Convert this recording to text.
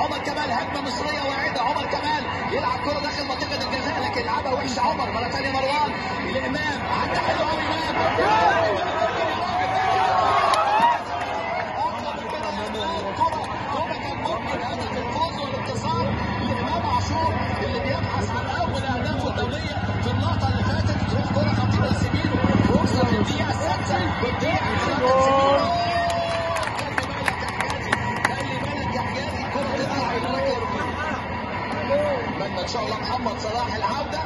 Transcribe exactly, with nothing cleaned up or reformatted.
عمر كمال، هجمه مصريه واعده. عمر كمال يلعب كره داخل منطقه الجزاء لكن لعبها وحش. عمر مره ثانيه مروان لامام، عدى حلو قوي امام. اللي بيبحث عن اول اهدافه الدوليه في النقطه اللي فاتت، تروح كره خطيره لسيمينو، فرصه في الدقيقه السادسه والدقيقه سيمينو. خلي بالك يا حجازي، الكره تطلع الى ركله. اتمنى ان شاء الله محمد صلاح العوده.